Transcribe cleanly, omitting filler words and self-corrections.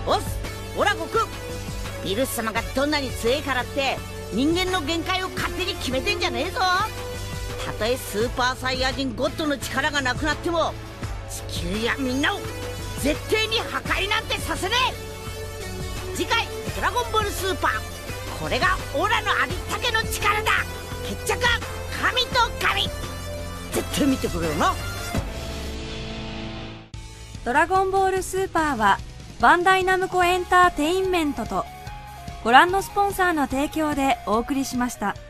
おっす、オラ悟空。ビルス様がどんなに強いからって人間の限界を勝手に決めてんじゃねえぞ。たとえスーパーサイヤ人ゴッドの力がなくなっても地球やみんなを絶対に破壊なんてさせねえ。次回ドラゴンボールスーパー、これがオラのありったけの力だ。決着は神と神。絶対見てくれよな。 ドラゴンボールスーパーはバンダイナムコエンターテインメントとご覧のスポンサーの提供でお送りしました。